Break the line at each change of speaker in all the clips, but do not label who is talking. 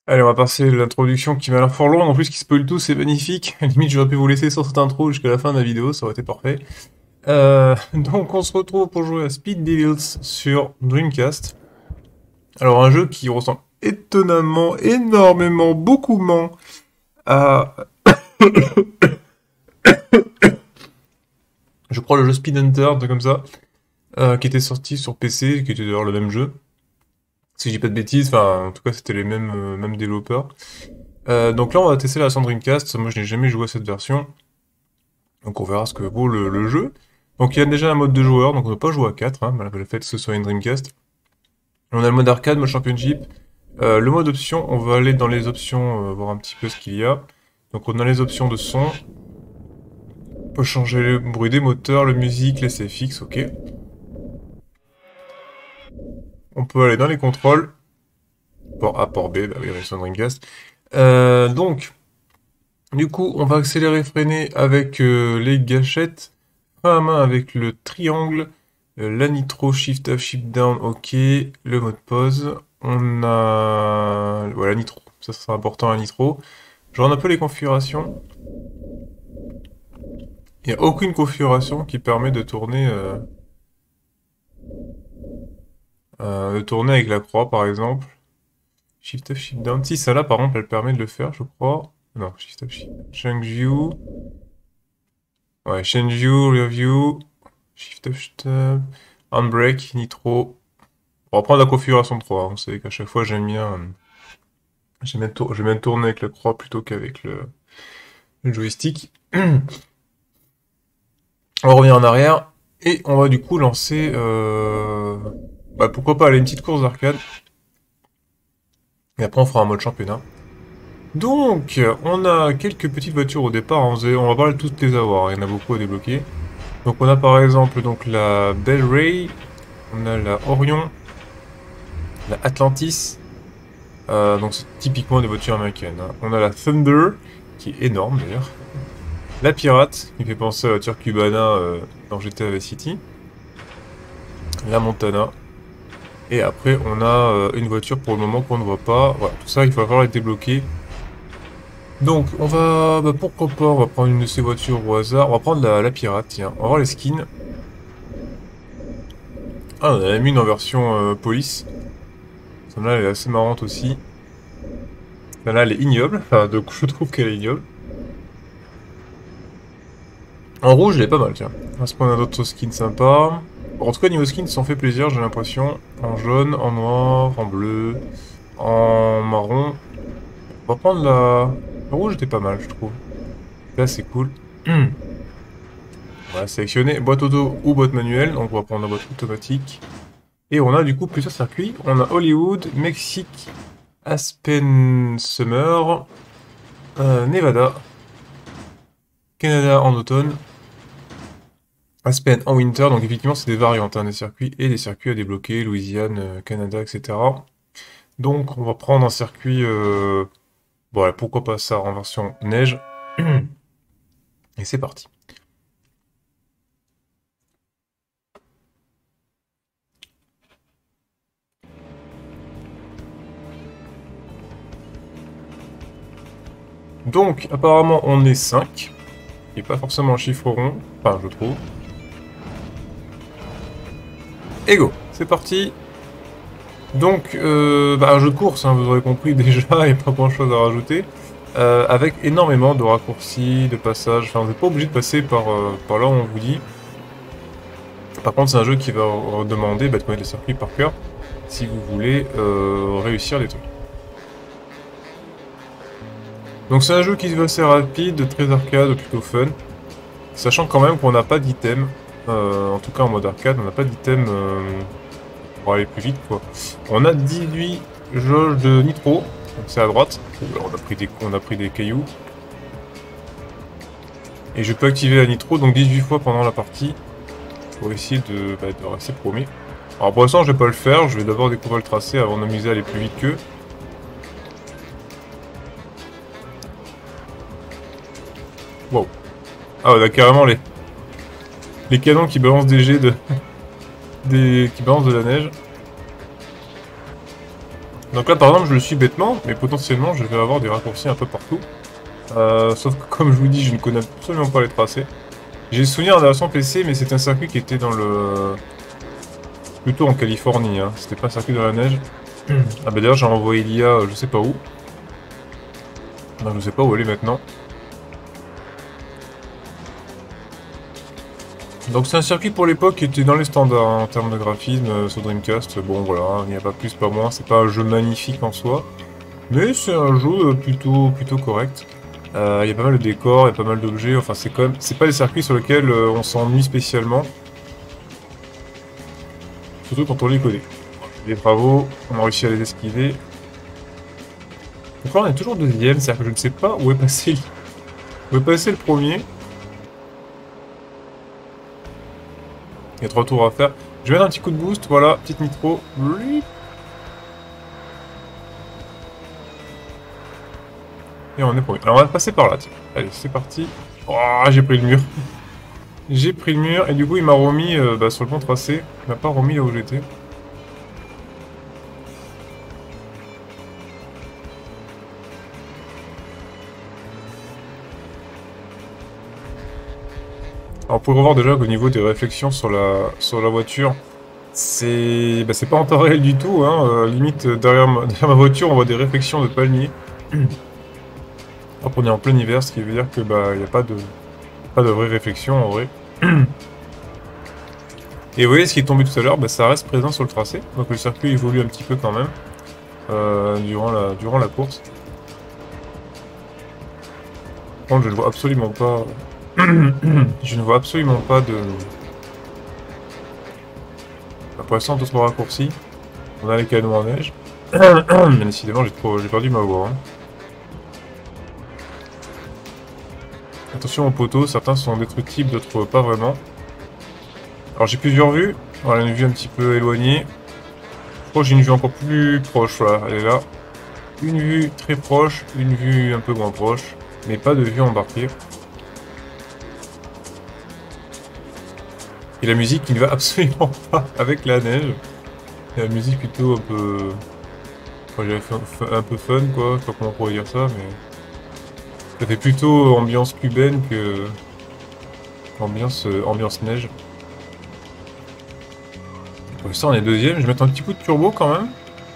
Allez, on va passer l'introduction qui m'a l'air fort longue, en plus qui spoil tout, c'est magnifique. Limite, j'aurais pu vous laisser sur cette intro jusqu'à la fin de la vidéo, ça aurait été parfait. Donc on se retrouve pour jouer à Speed Devils sur Dreamcast. Alors un jeu qui ressemble étonnamment, énormément, beaucoup moins à, je crois, le jeu Speed Hunter, un truc comme ça, qui était sorti sur PC, qui était d'ailleurs le même jeu. Si je dis pas de bêtises, enfin en tout cas c'était les mêmes développeurs. Donc là on va tester la version Dreamcast, moi je n'ai jamais joué à cette version. Donc on verra ce que vaut le jeu. Donc il y a déjà un mode de joueur, donc on ne peut pas jouer à 4, hein, malgré le fait que ce soit une Dreamcast. On a le mode arcade, mode championship. Le mode option, on va aller dans les options, voir un petit peu ce qu'il y a. Donc on a les options de son. On peut changer le bruit des moteurs, la musique, les CFX, ok. On peut aller dans les contrôles. Port A, port B, bah oui, version Dreamcast. Donc, du coup, on va accélérer, freiner avec les gâchettes. Frein à main avec le triangle. La nitro, shift up, shift down, ok. Le mode pause. On a... Voilà, nitro. Ça sera important, la nitro. Je regarde un peu les configurations. Il n'y a aucune configuration qui permet de tourner avec la croix, par exemple. Shift up, shift down. Si, ça là, par exemple, elle permet de le faire, je crois. Non, shift up, shift down. Change view. Ouais, change view, rear view. Shift up, shift up. Handbrake, nitro. On va prendre la configuration 3. Vous savez qu'à chaque fois, j'aime bien tourner avec la croix plutôt qu'avec le joystick. On revient en arrière et on va du coup lancer, bah, pourquoi pas aller une petite course d'arcade. Et après on fera un mode championnat. Donc, on a quelques petites voitures au départ, on va pas toutes les avoir, il y en a beaucoup à débloquer. Donc on a par exemple donc la Bel Ray, on a la Orion, la Atlantis, donc c'est typiquement des voitures américaines, hein. On a la Thunder, qui est énorme d'ailleurs. La Pirate, qui fait penser à la voiture Cubana dans GTA Vice City. La Montana. Et après, on a une voiture pour le moment qu'on ne voit pas. Voilà, tout ça, il va falloir les débloquer. Donc, on va... Bah, pourquoi pas, on va prendre une de ces voitures au hasard. On va prendre la Pirate, tiens. On va voir les skins. Ah, on a même une en version police. Celle-là, elle est assez marrante aussi. Celle-là, elle est ignoble. Enfin, donc, je trouve qu'elle est ignoble. En rouge, elle est pas mal, tiens. Est-ce qu'on a d'autres skins sympas? Bon, en tout cas, niveau skins, ils se sont fait plaisir, j'ai l'impression. En jaune, en noir, en bleu, en marron. On va prendre la... Le rouge était pas mal, je trouve. Là, c'est cool. On va sélectionner boîte auto ou boîte manuelle. Donc, on va prendre la boîte automatique. Et on a du coup plusieurs circuits. On a Hollywood, Mexique, Aspen Summer, Nevada, Canada en automne, Aspen en winter. Donc, effectivement, c'est des variantes, hein, des circuits et des circuits à débloquer. Louisiane, Canada, etc. Donc, on va prendre un circuit... Voilà, pourquoi pas ça en version neige. Et c'est parti. Donc, apparemment, on est 5. Qui n'est pas forcément un chiffre rond. Enfin, je trouve. Et go, c'est parti. Donc, bah, un jeu de course, hein, vous aurez compris déjà, et pas grand chose à rajouter. Avec énormément de raccourcis, de passages. Enfin, vous n'êtes pas obligé de passer par là où on vous dit. Par contre, c'est un jeu qui va demander bah, de connaître les circuits par cœur si vous voulez réussir des trucs. Donc c'est un jeu qui se veut assez rapide, très arcade, plutôt fun. Sachant quand même qu'on n'a pas d'item. En tout cas en mode arcade, on n'a pas d'item pour aller plus vite quoi. On a 18 jauges de nitro, donc c'est à droite. On a pris des cailloux. Et je peux activer la nitro donc 18 fois pendant la partie pour essayer de rester premier. Alors pour l'instant je vais pas le faire, je vais d'abord découvrir le tracé avant de m'amuser à aller plus vite qu'eux. Wow. Ah, on a carrément les canons qui balancent des jets qui balancent de la neige. Donc là, par exemple, je le suis bêtement, mais potentiellement, je vais avoir des raccourcis un peu partout. Sauf que, comme je vous dis, je ne connais absolument pas les tracés. J'ai souvenir d'un version PC, mais c'était un circuit qui était dans le... plutôt en Californie, hein. C'était pas un circuit dans la neige. Ah bah d'ailleurs, j'ai envoyé l'IA, je sais pas où. Non, je sais pas où elle est maintenant. Donc c'est un circuit pour l'époque qui était dans les standards hein, en termes de graphisme sur Dreamcast. Bon voilà, il n'y a pas plus, pas moins. C'est pas un jeu magnifique en soi, mais c'est un jeu plutôt correct. Il y a pas mal de décors, il y a pas mal d'objets. Enfin c'est quand même, c'est pas des circuits sur lesquels on s'ennuie spécialement, surtout quand on les connaît. Les travaux, on a réussi à les esquiver. Donc là on est toujours deuxième, c'est-à-dire que je ne sais pas où est passé le premier. Il y a 3 tours à faire. Je vais mettre un petit coup de boost, voilà, petite nitro. Et on est premier. Alors on va passer par là, tiens. Allez, c'est parti. Oh, j'ai pris le mur. J'ai pris le mur, et du coup il m'a remis sur le bon tracé. Il m'a pas remis là où j'étais. Alors, on pourrait voir déjà qu'au niveau des réflexions sur la voiture, c'est pas en temps réel du tout. Hein. Limite, derrière ma voiture, on voit des réflexions de palmiers. Hop, on est en plein hiver, ce qui veut dire que il n'y a pas de vraie réflexion en vrai. Et vous voyez, ce qui est tombé tout à l'heure, ça reste présent sur le tracé. Donc le circuit évolue un petit peu quand même durant la course. Par contre, je ne vois absolument pas... je ne vois absolument pas de... Pour l'instant, tout se raccourci. On a les canons en neige. Mais décidément, j'ai perdu ma voix. Hein. Attention aux poteaux, certains sont destructibles, d'autres pas vraiment. Alors j'ai plusieurs vues. Voilà, une vue un petit peu éloignée. Je crois que j'ai une vue encore plus proche, voilà, elle est là. Une vue très proche, une vue un peu moins proche, mais pas de vue embarquée. Et la musique qui ne va absolument pas avec la neige. Et la musique plutôt un peu... Enfin, un peu fun quoi, je sais pas comment on pourrait dire ça, mais... Ça fait plutôt ambiance cubaine que... ambiance neige. Pour l'instant on est deuxième, je vais mettre un petit coup de turbo quand même.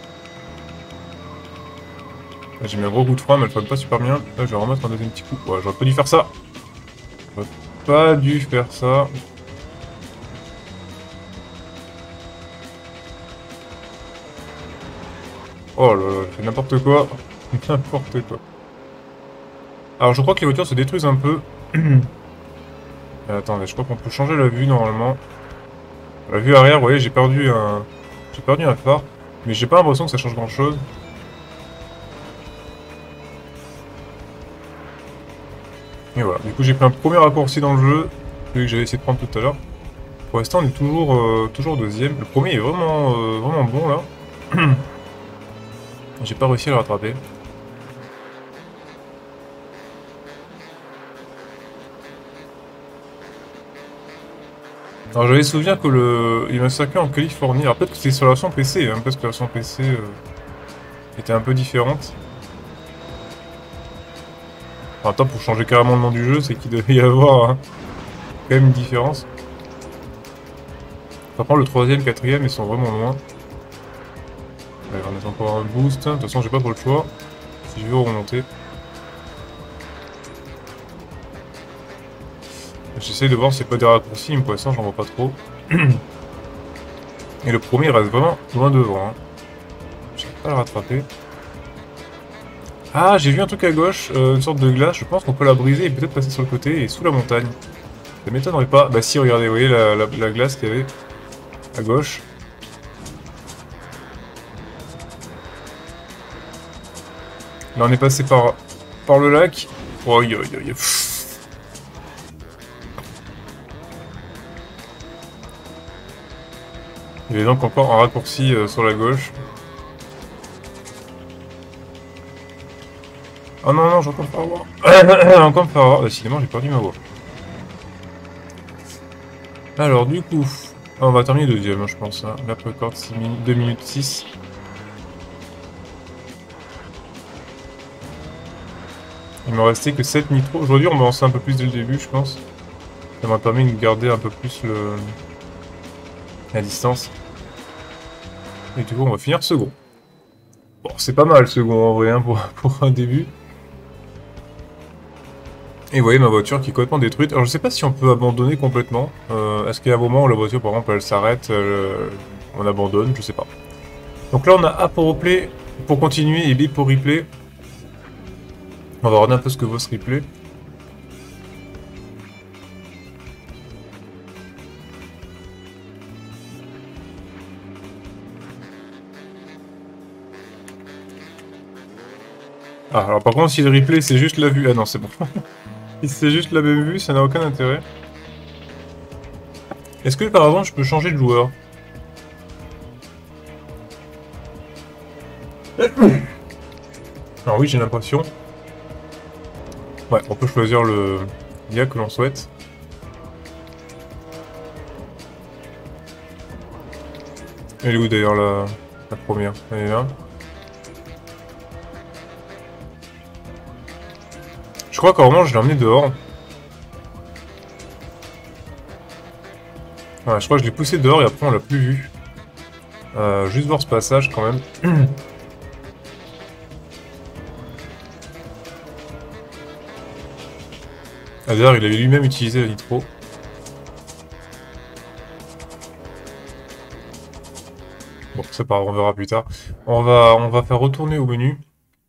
Là, j'ai mis un gros coup de frein mais elle fonctionne pas super bien. Là je vais remettre un deuxième petit coup. Ouais, j'aurais pas dû faire ça. J'aurais pas dû faire ça. Oh là là, je fais n'importe quoi. N'importe quoi. Alors je crois que les voitures se détruisent un peu. Attendez, je crois qu'on peut changer la vue normalement. La vue arrière, vous voyez, j'ai perdu un phare. Mais j'ai pas l'impression que ça change grand chose. Et voilà, du coup j'ai pris un premier raccourci dans le jeu, celui que j'avais essayé de prendre tout à l'heure. Pour l'instant on est toujours deuxième. Le premier est vraiment bon là. J'ai pas réussi à le rattraper. Alors j'avais souvenir que il y a un circuit en Californie. Alors peut-être que c'est sur la version PC, hein, parce que la version PC était un peu différente. Enfin, attends, pour changer carrément le nom du jeu, c'est qu'il devait y avoir hein, quand même une différence. Par contre, le troisième, quatrième, ils sont vraiment loin. Allez, on va mettre encore un boost. De toute façon, j'ai pas trop le choix. Si je veux remonter. J'essaie de voir s'il n'y a pas des raccourcis, mais pour l'instant, j'en vois pas trop. Et le premier, il reste vraiment loin devant. Hein. Je ne pas à le rattraper. Ah, j'ai vu un truc à gauche, une sorte de glace. Je pense qu'on peut la briser et peut-être passer sur le côté et sous la montagne. Ça m'étonnerait pas. Bah si, regardez, vous voyez la glace qu'il y avait à gauche. Là, on est passé par le lac. Oh, yo, yo, yo. Il y avait donc encore un raccourci sur la gauche. Oh non, non, j'ai encore me faire avoir. Encore me faire avoir. Décidément, j'ai perdu ma voix. Alors, du coup, on va terminer deuxième, je pense. Hein. Lap record 2 minutes 6. Il me restait que 7 nitros. Aujourd'hui, on va lancer un peu plus dès le début, je pense. Ça m'a permis de garder un peu plus la distance. Et du coup, on va finir second. Bon, c'est pas mal second en vrai hein, pour un début. Et vous voyez ma voiture qui est complètement détruite. Alors je sais pas si on peut abandonner complètement. Est-ce qu'il y a un moment où la voiture par exemple elle s'arrête, on abandonne, je sais pas. Donc là on a A pour replay pour continuer et B pour replay. On va regarder un peu ce que vaut ce replay. Ah alors par contre si le replay c'est juste la vue... Ah non c'est bon. Si c'est juste la même vue ça n'a aucun intérêt. Est-ce que par exemple je peux changer de joueur? Alors oui j'ai l'impression. Ouais on peut choisir le l'IA que l'on souhaite. Elle est où d'ailleurs la première? Elle est là. Je crois qu'à un moment je l'ai emmené dehors. Ouais, je crois que je l'ai poussé dehors et après on l'a plus vu. Juste voir ce passage quand même. Ah, d'ailleurs il avait lui-même utilisé la nitro. Bon c'est pas grave, on verra plus tard. On va faire retourner au menu.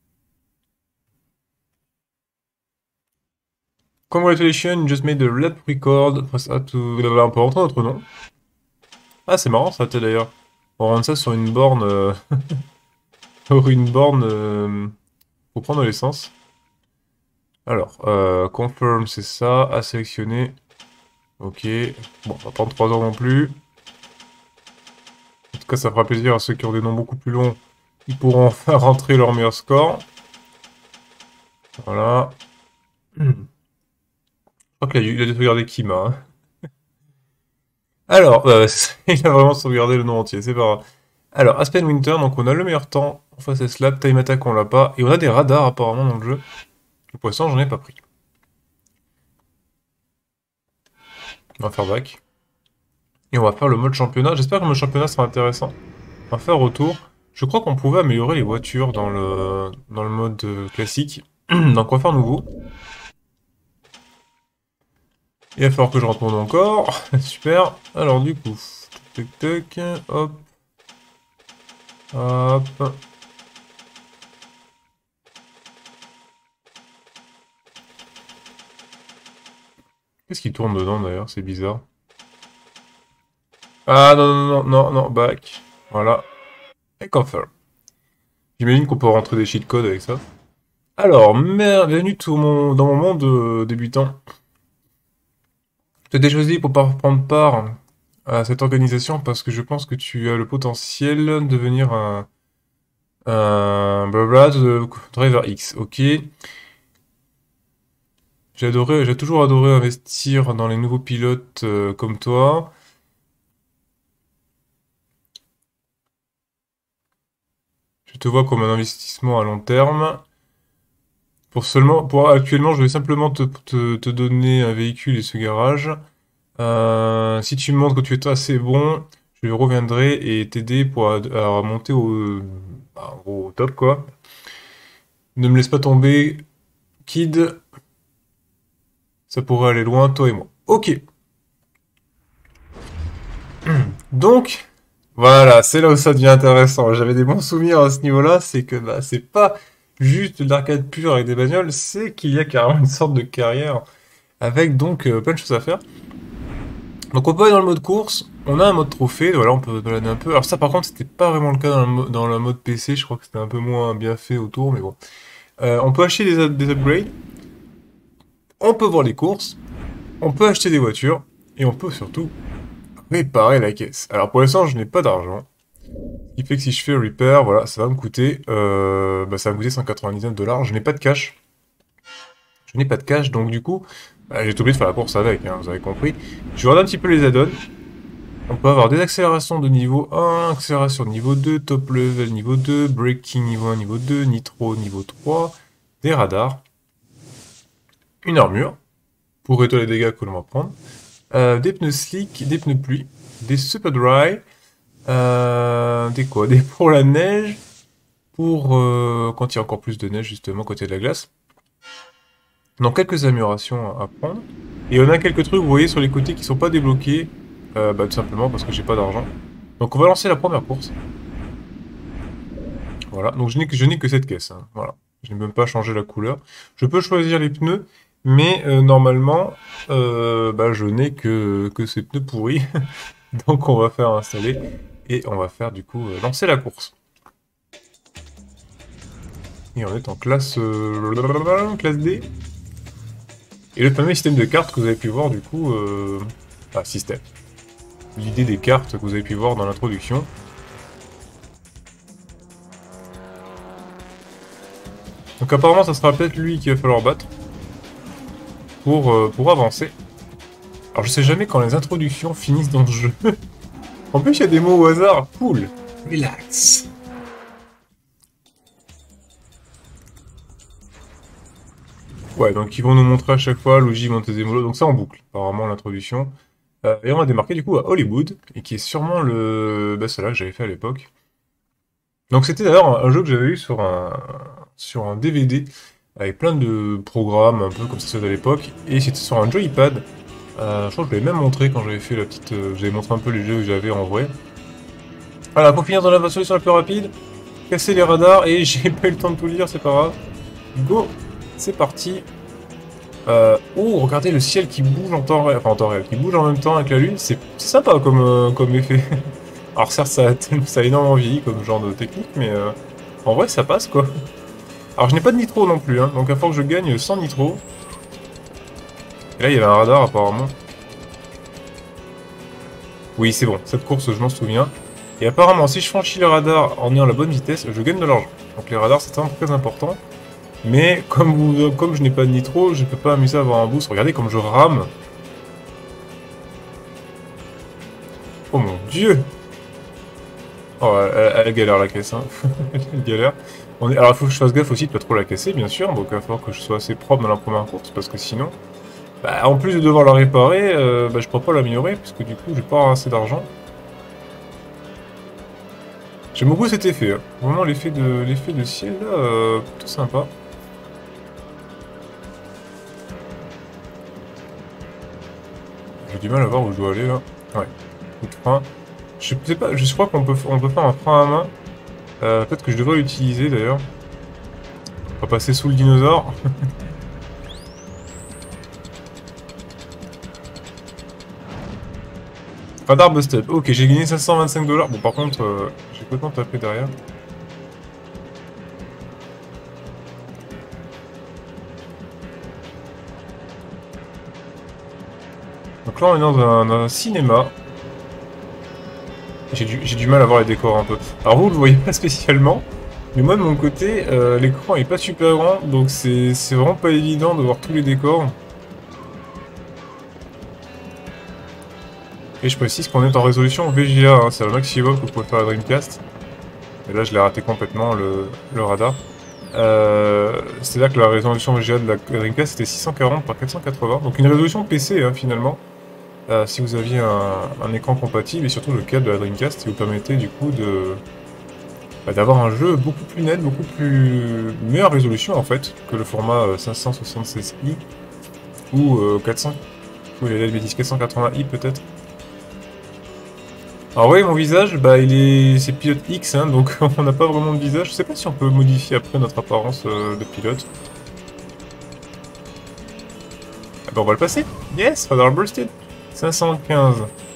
Congratulations, you just made a lap record. Press A to... On peut rentrer notre nom. Ah c'est marrant ça d'ailleurs. On rentre ça sur une borne... sur une borne... pour prendre l'essence. Alors, confirm c'est ça, à sélectionner. Ok. Bon, on va prendre 3 heures non plus. En tout cas, ça fera plaisir à ceux qui ont des noms beaucoup plus longs. Ils pourront enfin rentrer leur meilleur score. Voilà. Je crois qu'il a dû regarder Kima. Hein. Alors, il a vraiment sauvegardé le nom entier, c'est pas grave. Alors, Aspen Winter, donc on a le meilleur temps. En face slap, time attack on l'a pas. Et on a des radars apparemment dans le jeu. Pour l'instant, j'en ai pas pris. On va faire back. Et on va faire le mode championnat. J'espère que le mode championnat sera intéressant. On va faire retour. Je crois qu'on pouvait améliorer les voitures dans le mode classique. Donc on va faire nouveau. Il va falloir que je rentre mon nom encore. Super. Alors du coup, tac tac, hop. Hop. Qu'est-ce qui tourne dedans d'ailleurs? C'est bizarre. Ah non, non, non, non, non, back. Voilà. Et confirm. J'imagine qu'on peut rentrer des cheat codes avec ça. Alors, bienvenue dans mon monde débutant. Tu as été choisi pour prendre part à cette organisation parce que je pense que tu as le potentiel de devenir un blabla de Driver X. Ok. J'ai toujours adoré investir dans les nouveaux pilotes comme toi. Je te vois comme un investissement à long terme. Actuellement, je vais simplement te donner un véhicule et ce garage. Si tu me montres que tu es assez bon, je reviendrai et t'aider à monter au top, quoi. Ne me laisse pas tomber, kid. Ça pourrait aller loin, toi et moi. Ok. Donc, voilà, c'est là où ça devient intéressant. J'avais des bons souvenirs à ce niveau-là, c'est que bah, c'est pas juste de l'arcade pure avec des bagnoles, c'est qu'il y a carrément une sorte de carrière avec donc plein de choses à faire. Donc on peut aller dans le mode course, on a un mode trophée, voilà, on peut balader un peu. Alors ça par contre c'était pas vraiment le cas dans le mode PC, je crois que c'était un peu moins bien fait autour, mais bon. On peut acheter des upgrades, on peut voir les courses, on peut acheter des voitures, et on peut surtout réparer la caisse. Alors pour l'instant je n'ai pas d'argent, ce qui fait que si je fais repair, voilà, ça va me coûter, ça va me coûter 199 $, je n'ai pas de cash. Je n'ai pas de cash, donc du coup, j'ai été obligé de faire la course avec, hein, vous avez compris. Je regarde un petit peu les add-ons. On peut avoir des accélérations de niveau 1, accélération de niveau 2, top level niveau 2, braking niveau 1, niveau 2, nitro niveau 3, des radars. une armure, pour réduire les dégâts que l'on va prendre, des pneus slick, des pneus pluie, des super dry, des quoi? Des pour la neige, pour quand il y a encore plus de neige justement côté de la glace. Donc quelques améliorations à prendre. Et on a quelques trucs, vous voyez, sur les côtés qui sont pas débloqués, tout simplement parce que j'ai pas d'argent. Donc on va lancer la première course. Voilà, donc je n'ai que cette caisse, hein. Voilà. Je n'ai même pas changé la couleur. Je peux choisir les pneus, mais normalement, je n'ai que ces pneus pourris. Donc on va faire installer et on va faire du coup lancer la course. Et on est en classe D. Et le fameux système de cartes que vous avez pu voir du coup... système. L'idée des cartes que vous avez pu voir dans l'introduction. Donc apparemment ça sera peut-être lui qu'il va falloir battre. Pour avancer. Alors je sais jamais quand les introductions finissent dans le jeu. En plus il y a des mots au hasard. Cool. Relax. Ouais, donc ils vont nous montrer à chaque fois Luigi Montezemolo, donc ça en boucle, apparemment l'introduction. Et on va démarquer du coup à Hollywood, et qui est sûrement celle-là que j'avais fait à l'époque. Donc c'était d'ailleurs un jeu que j'avais eu sur un DVD, avec plein de programmes, un peu comme ça à l'époque, et c'était sur un joypad. Je crois que je l'avais même montré quand j'avais fait la petite... j'avais montré un peu les jeux que j'avais en vrai. Voilà, pour finir dans la solution la plus rapide, casser les radars, et j'ai pas eu le temps de tout lire, c'est pas grave. Go, c'est parti. Oh, regardez le ciel qui bouge en temps réel, enfin en temps réel, qui bouge en même temps avec la lune, c'est sympa comme effet. Alors certes, ça a énormément vieilli comme genre de technique, mais en vrai, ça passe quoi. Alors je n'ai pas de nitro non plus, hein, donc il va falloir que je gagne sans nitro. Et là, il y avait un radar apparemment. Oui, c'est bon, cette course, je m'en souviens. Et apparemment, si je franchis le radar en ayant la bonne vitesse, je gagne de l'argent. Donc les radars, c'est vraiment très important. Mais comme je n'ai pas de nitro, je peux pas m'amuser à avoir un boost. Regardez comme je rame. Oh mon dieu. Oh, elle galère la caisse, hein. Elle galère. Alors il faut que je fasse gaffe aussi de pas trop la casser, bien sûr. Donc il va falloir que je sois assez propre dans la première course, parce que sinon... en plus de devoir la réparer, je pourrais pas l'améliorer, parce que du coup, j'ai pas assez d'argent. J'aime beaucoup cet effet, hein. Vraiment l'effet de ciel, là, plutôt sympa. J'ai du mal à voir où je dois aller, là. Ouais. Coup de frein. Je sais pas, je crois qu'on peut faire un frein à main. Peut-être que je devrais l'utiliser d'ailleurs. On va passer sous le dinosaure. Radar busted. Ok, j'ai gagné 525 $. Bon, par contre, j'ai complètement tapé derrière. Donc là, on est dans un cinéma. J'ai du mal à voir les décors un peu. Alors vous le voyez pas spécialement, mais moi de mon côté, l'écran est pas super grand, donc c'est vraiment pas évident de voir tous les décors. Et je précise qu'on est en résolution VGA, hein, c'est le maximum que vous pouvez faire à Dreamcast. Et là je l'ai raté complètement le radar. C'est-à-dire que la résolution VGA de la Dreamcast c'était 640 par 480, donc une résolution PC hein, finalement. Si vous aviez un écran compatible et surtout le câble de la Dreamcast qui vous permettait du coup d'avoir un jeu beaucoup plus net, beaucoup plus meilleure résolution en fait que le format 576i ou 400, oui, les bêtises 480i peut-être. Alors oui, mon visage, c'est pilote X, hein, donc on n'a pas vraiment de visage. Je sais pas si on peut modifier après notre apparence de pilote. Ah bah on va le passer. Yes, radar bursted. 515.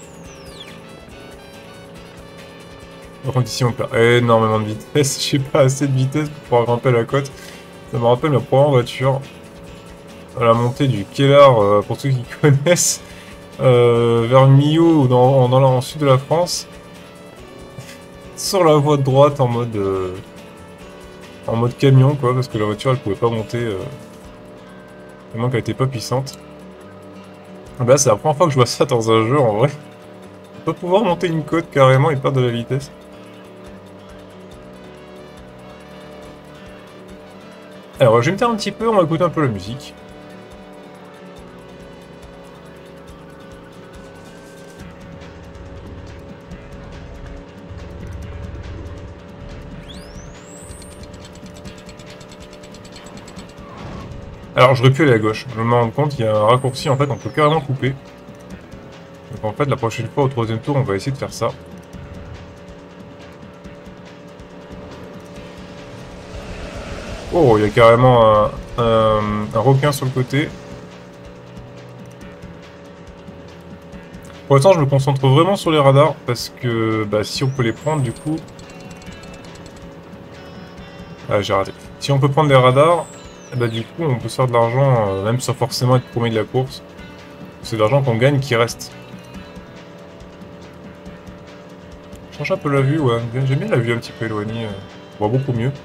Par contre ici on perd énormément de vitesse, j'ai pas assez de vitesse pour pouvoir grimper la côte. Ça me rappelle ma première voiture. À la montée du Kellar, pour ceux qui connaissent, vers Millau ou en sud de la France. Sur la voie de droite en mode camion quoi, parce que la voiture elle pouvait pas monter, tellement qu'elle était pas puissante. Bah c'est la première fois que je vois ça dans un jeu en vrai. Pas pouvoir monter une côte carrément et perdre de la vitesse. Alors je vais me taire un petit peu, on va écouter un peu la musique. Alors j'aurais pu aller à gauche, je me rends compte, il y a un raccourci, en fait on peut carrément couper. Donc en fait la prochaine fois, au troisième tour, on va essayer de faire ça. Oh, il y a carrément un requin sur le côté. Pour l'instant, je me concentre vraiment sur les radars, parce que bah, si on peut les prendre, du coup... Ah, j'ai raté. Si on peut prendre les radars, bah, du coup, on peut se faire de l'argent, même sans forcément être premier de la course. C'est de l'argent qu'on gagne qui reste. Je change un peu la vue, ouais. J'aime bien la vue un petit peu éloignée. On voit beaucoup mieux.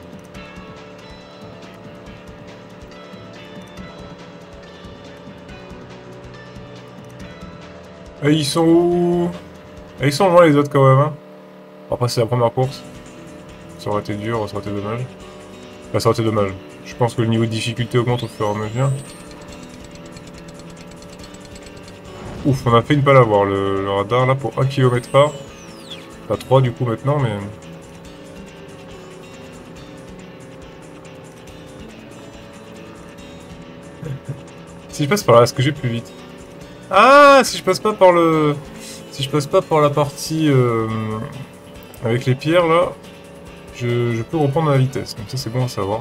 Et ils sont où? Et ils sont loin les autres quand même, hein. Après, c'est la première course. Ça aurait été dur, ça aurait été dommage. Enfin, ça aurait été dommage. Je pense que le niveau de difficulté augmente au fur et à mesure. Ouf, on a fait une pale à voir le radar là pour 1 km/h. Pas 3 du coup maintenant, mais... Si je passe par là, est-ce que j'ai plus vite? Ah, si je passe pas par le... Si je passe pas par la partie avec les pierres là, je peux reprendre la vitesse. Donc ça c'est bon à savoir.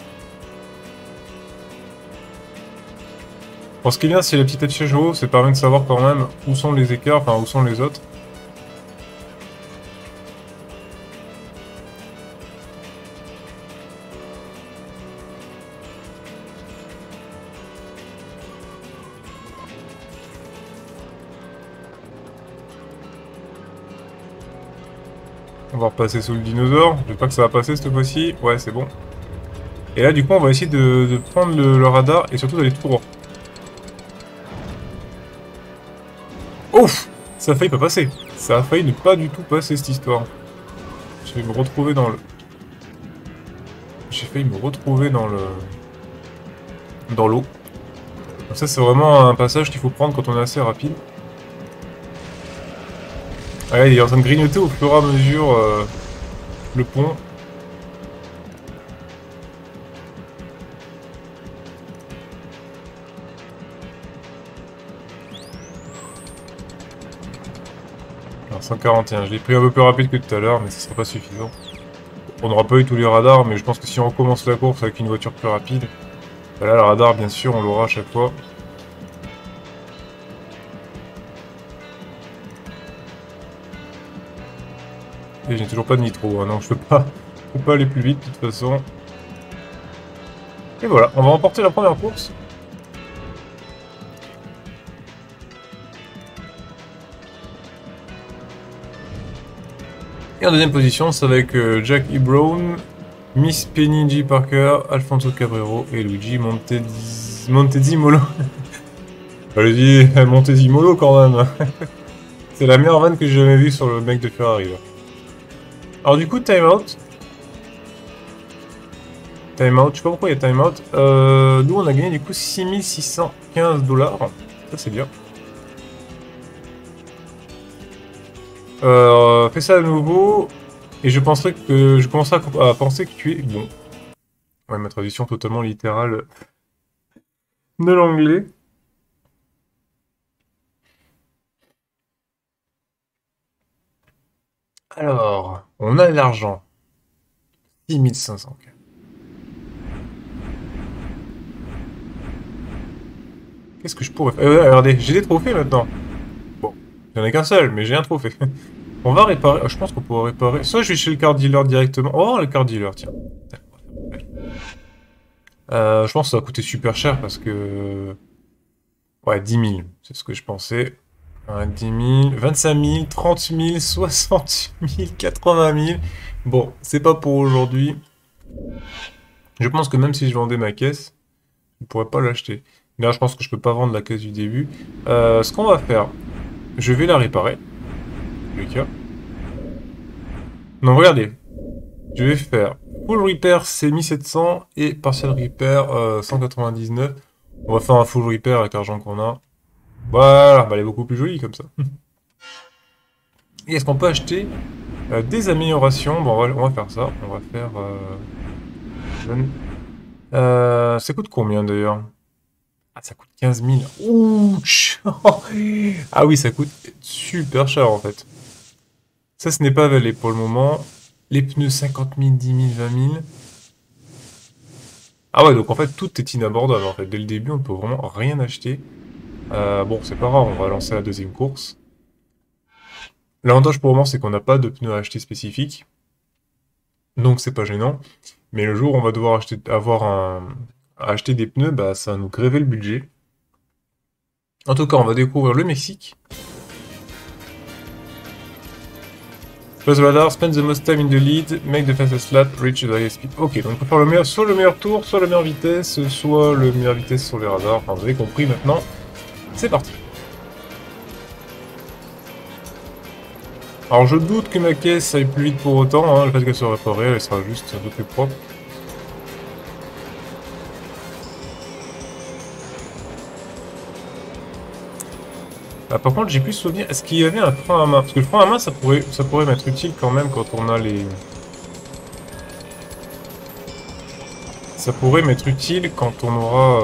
Bon, ce qui est bien, c'est les petites affiches haut, ça permet de savoir quand même où sont les écarts, enfin où sont les autres. On va repasser sous le dinosaure. J'espère que ça va passer cette fois-ci. Ouais, c'est bon. Et là, du coup, on va essayer de prendre le radar et surtout d'aller tout droit. Ouf! Ça a failli pas passer. Ça a failli ne pas du tout passer cette histoire. Je vais me retrouver dans le... J'ai failli me retrouver dans le... dans l'eau. Donc ça, c'est vraiment un passage qu'il faut prendre quand on est assez rapide. Ah, il est en train de grignoter au fur et à mesure le pont. Alors 141, je l'ai pris un peu plus rapide que tout à l'heure, mais ce sera pas suffisant. On n'aura pas eu tous les radars, mais je pense que si on recommence la course avec une voiture plus rapide, bah là, le radar, bien sûr, on l'aura à chaque fois. Et j'ai toujours pas de nitro, hein, donc je peux pas aller plus vite de toute façon. Et voilà, on va remporter la première course. Et en deuxième position, c'est avec Jack E. Brown, Miss Penny G. Parker, Alfonso Cabrero et Luigi Montezimolo. Allez-y, Montezimolo quand même. C'est la meilleure vanne que j'ai jamais vue sur le mec de Ferrari là. Alors du coup, time out. Time out, je sais pas pourquoi il y a time out. Nous on a gagné du coup 6615 $. Ça c'est bien. Fais ça à nouveau. Et je penserai que je commencerai à penser que tu es bon. Ouais, ma traduction totalement littérale de l'anglais. Alors, on a de l'argent. 6500. Qu'est-ce que je pourrais faire? Regardez, j'ai des trophées maintenant. Bon, il n'y en a qu'un seul, mais j'ai un trophée. On va réparer. Je pense qu'on pourra réparer. Soit je vais chez le car dealer directement. Oh, le car dealer, tiens. Je pense que ça va coûter super cher parce que... Ouais, 10 000, c'est ce que je pensais. 10 000, 25 000, 30 000, 60 000, 80 000. Bon, c'est pas pour aujourd'hui. Je pense que même si je vendais ma caisse, je ne pourrais pas l'acheter. Mais là, je pense que je peux pas vendre la caisse du début. Ce qu'on va faire, je vais la réparer. Le cas. Non, regardez. Je vais faire full repair, c'est 1700 et partial repair 199. On va faire un full repair avec l'argent qu'on a. Voilà, bah, elle est beaucoup plus jolie comme ça. Et est-ce qu'on peut acheter des améliorations? Bon, on va faire ça. On va faire... Ça coûte combien d'ailleurs? Ah, ça coûte 15 000. Ouch. Ah oui, ça coûte super cher en fait. Ça, ce n'est pas valet pour le moment. Les pneus 50 000, 10 000, 20 000. Ah ouais, donc en fait, tout est inabordable en fait. Dès le début, on peut vraiment rien acheter. Bon, c'est pas grave, on va lancer la deuxième course. L'avantage pour le moment, c'est qu'on n'a pas de pneus à acheter spécifiques. Donc c'est pas gênant. Mais le jour où on va devoir acheter des pneus, bah ça va nous gréver le budget. En tout cas, on va découvrir le Mexique. Press the radar, spend the most time in the lead, make the fastest lap, reach the highest speed. Ok, donc on peut faire soit le meilleur tour, soit la meilleure vitesse, soit le meilleure vitesse sur les radars. Enfin, vous avez compris maintenant. C'est parti. Alors je doute que ma caisse aille plus vite pour autant, hein. Le fait qu'elle soit réparée, elle sera juste un peu plus propre. Ah, par contre, j'ai plus souvenir, est-ce qu'il y avait un frein à main? Parce que le frein à main, ça pourrait m'être utile quand même quand on a les... Ça pourrait m'être utile quand on aura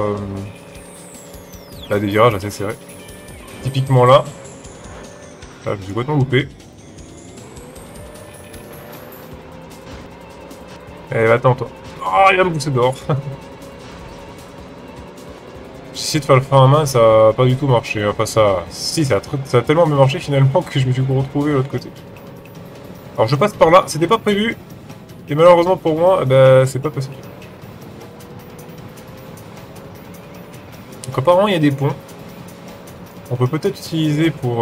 des virages assez serrés. Typiquement là, je me suis complètement loupé. Eh, attends, toi. Oh, il va me pousser dehors. J'ai essayé de faire le frein à main, ça n'a pas du tout marché. Enfin, ça... Si, ça a tellement bien marché finalement que je me suis retrouvé de l'autre côté. Alors je passe par là, c'était pas prévu. Et malheureusement pour moi, c'est pas possible. Donc apparemment il y a des ponts. On peut peut-être utiliser pour...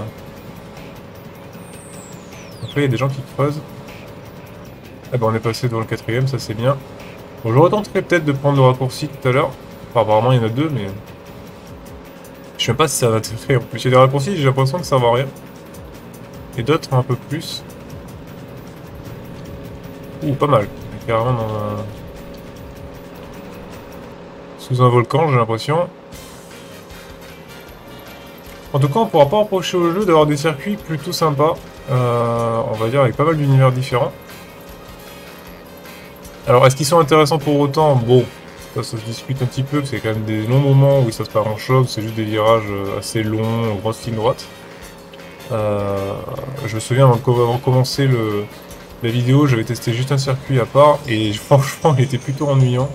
Donc là il y a des gens qui creusent. Ah ben on est passé dans le quatrième, ça c'est bien. Bon, j'aurais tenté peut-être de prendre le raccourci tout à l'heure. Enfin apparemment il y en a deux, mais... Je sais même pas si ça va intérêt. En plus il y a des raccourcis, j'ai l'impression que ça va rien. Et d'autres un peu plus. Ouh, pas mal. On est carrément dans un... Sous un volcan, j'ai l'impression. En tout cas, on pourra pas reprocher au jeu d'avoir des circuits plutôt sympas. On va dire avec pas mal d'univers différents. Alors, est-ce qu'ils sont intéressants pour autant? Bon, ça se discute un petit peu, c'est quand même des longs moments où il se passe pas grand-chose, c'est juste des virages assez longs, grosses lignes droites. Je me souviens, avant de commencer la vidéo, j'avais testé juste un circuit à part, et franchement, il était plutôt ennuyant.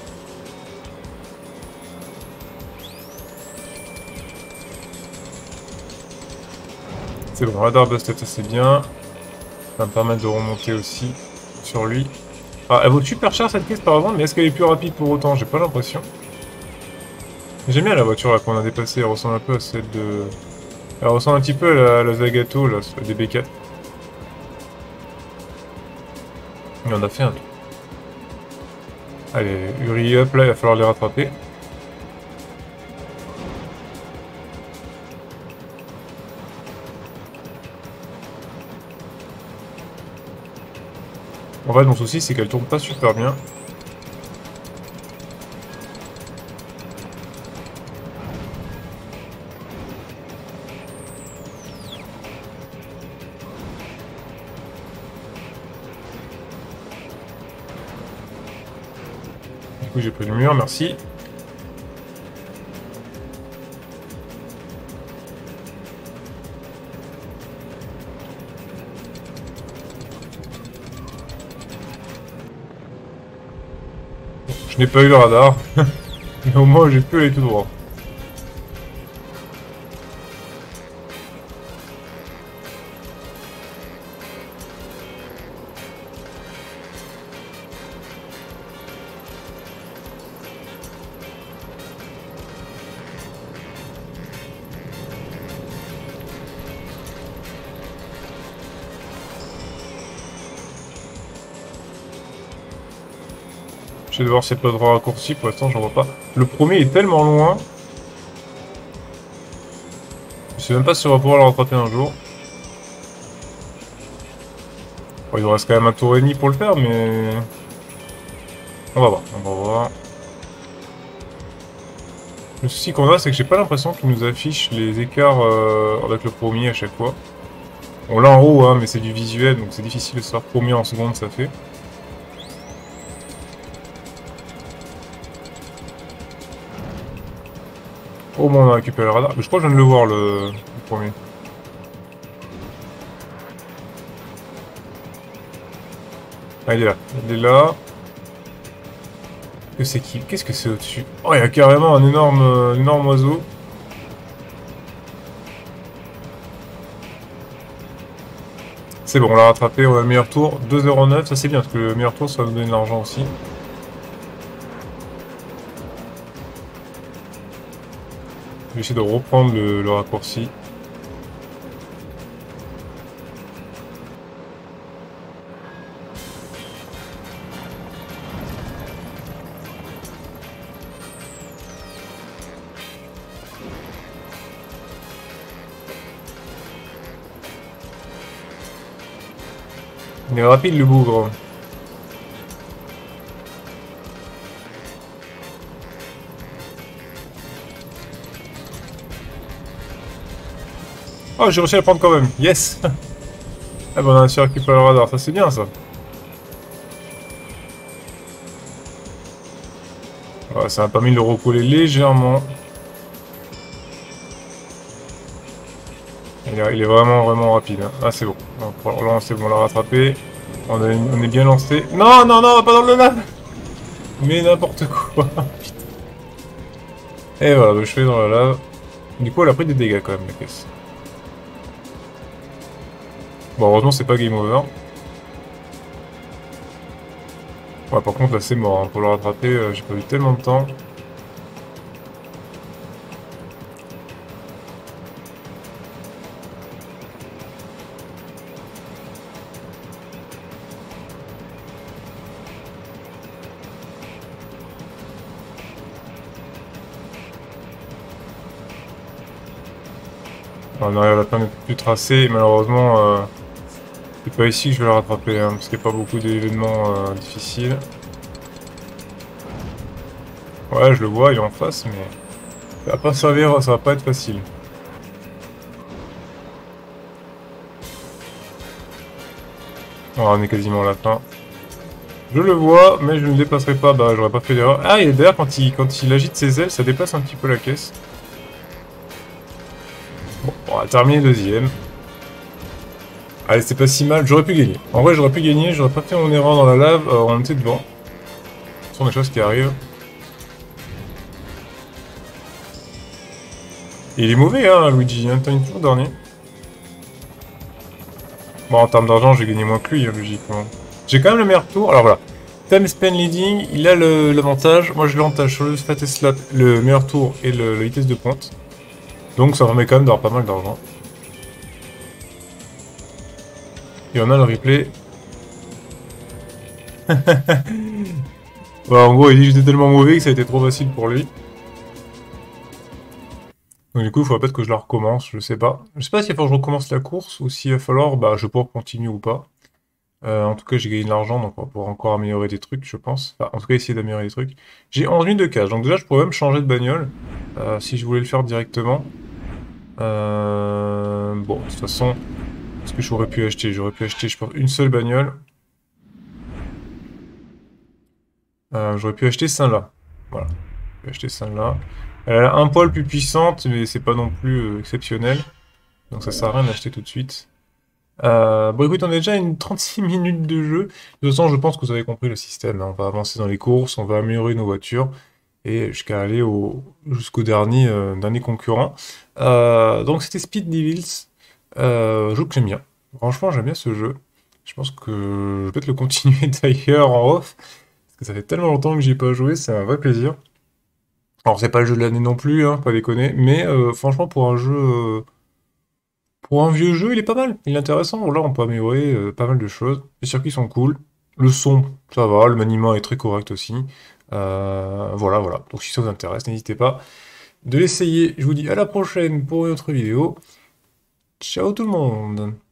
C'est bon, radar busted, ça c'est bien. Ça va me permettre de remonter aussi sur lui. Ah, elle vaut super cher cette caisse par exemple, mais est-ce qu'elle est plus rapide pour autant? J'ai pas l'impression. J'aime bien la voiture là qu'on a dépassée, elle ressemble un peu à celle de... Elle ressemble un petit peu à la Zagato là, sur la DB4. Mais on a fait un tour. Allez, Uri up là, il va falloir les rattraper. En fait, mon souci c'est qu'elle tourne pas super bien. Du coup, j'ai pris le mur, merci. Je n'ai pas eu le radar, mais au moins j'ai pu aller tout droit. J'essaie de voir s'il n'y a pas de raccourci, pour l'instant j'en vois pas. Le premier est tellement loin. Je sais même pas si on va pouvoir le rattraper un jour. Bon, il nous reste quand même un tour et demi pour le faire, mais... On va voir, on va voir. Le souci qu'on a, c'est que j'ai pas l'impression qu'il nous affiche les écarts avec le premier à chaque fois. On l'a en haut, hein, mais c'est du visuel, donc c'est difficile de savoir combien en secondes ça fait. Au moins on a récupéré le radar. Mais je crois que je viens de le voir le premier. Ah, il est là. Il est là. Que c'est qui? Qu'est-ce que c'est au-dessus? Oh, il y a carrément un énorme oiseau. C'est bon, on l'a rattrapé, on a le meilleur tour. 2,09, ça c'est bien, parce que le meilleur tour, ça va nous donner de l'argent aussi. Je vais essayer de reprendre le raccourci. Il est rapide le bougre. Oh, j'ai réussi à le prendre quand même. Yes. Ah bah on a un tir qui peut le radar, ça c'est bien ça. Ouais, ça m'a permis de le recoller légèrement. Il est vraiment vraiment rapide. Hein. Ah c'est bon. Là c'est bon, on l'a rattrapé. On est bien lancé. Non, non, non, pas dans le lave. Mais n'importe quoi. Et voilà, je fais dans la lave. Du coup elle a pris des dégâts quand même la caisse. Bon heureusement c'est pas game over. Ouais par contre là c'est mort. Hein. Pour le rattraper, j'ai pas eu tellement de temps. On arrive à la fin du tracé, malheureusement, c'est pas ici que je vais le rattraper, hein, parce qu'il n'y a pas beaucoup d'événements difficiles. Ouais, je le vois, il est en face, mais ça va pas servir, ça va pas être facile. Voilà, on est quasiment à la fin. Je le vois, mais je ne le dépasserai pas, bah j'aurais pas fait d'erreur. Ah, et d'ailleurs, quand il agite ses ailes, ça dépasse un petit peu la caisse. Bon, on va terminer deuxième. Allez, c'est pas si mal, j'aurais pu gagner. En vrai, j'aurais pu gagner, j'aurais pas fait mon erreur dans la lave, on était devant. Ce sont des choses qui arrivent. Et il est mauvais, hein, Luigi, hein, t'as toujours dernier. Bon, en termes d'argent, j'ai gagné moins que lui, hein, logiquement. J'ai quand même le meilleur tour. Alors voilà. Time spent leading, il a l'avantage. Moi, j'ai l'avantage sur le fastest slot, le meilleur tour et la vitesse de pointe. Donc, ça permet quand même d'avoir pas mal d'argent. Et on a le replay. Bon, en gros, il dit que j'étais tellement mauvais que ça a été trop facile pour lui. Donc, du coup, il faudra peut-être que je la recommence, je sais pas. Je sais pas s'il faut que je recommence la course ou s'il va falloir, bah, je vais pouvoir continuer ou pas. En tout cas, j'ai gagné de l'argent, donc on va pouvoir encore améliorer des trucs, je pense. Enfin, en tout cas, essayer d'améliorer des trucs. J'ai 11 000 de cash, donc déjà, je pourrais même changer de bagnole, si je voulais le faire directement. Bon, de toute façon, ce que j'aurais pu acheter? J'aurais pu acheter, je pense, une seule bagnole. J'aurais pu acheter celle-là. Voilà, j'ai acheté celle-là. Elle a un poil plus puissante, mais c'est pas non plus exceptionnel. Donc ça sert à rien d'acheter tout de suite. Bon écoute, on a déjà une 36 minutes de jeu. De toute façon, je pense que vous avez compris le système. Hein. On va avancer dans les courses, on va améliorer nos voitures et jusqu'à aller jusqu'au dernier concurrent. Donc c'était Speed Devils, jeu que j'aime bien. Franchement, j'aime bien ce jeu. Je pense que je vais peut-être le continuer d'ailleurs en off, parce que ça fait tellement longtemps que j'y ai pas joué, c'est un vrai plaisir. Alors c'est pas le jeu de l'année non plus, hein, pas déconner, mais franchement pour un vieux jeu, il est pas mal, il est intéressant. Là, on peut améliorer pas mal de choses. Les circuits sont cool. Le son, ça va. Le maniement est très correct aussi. Voilà, voilà. Donc si ça vous intéresse, n'hésitez pas de l'essayer. Je vous dis à la prochaine pour une autre vidéo. Ciao tout le monde!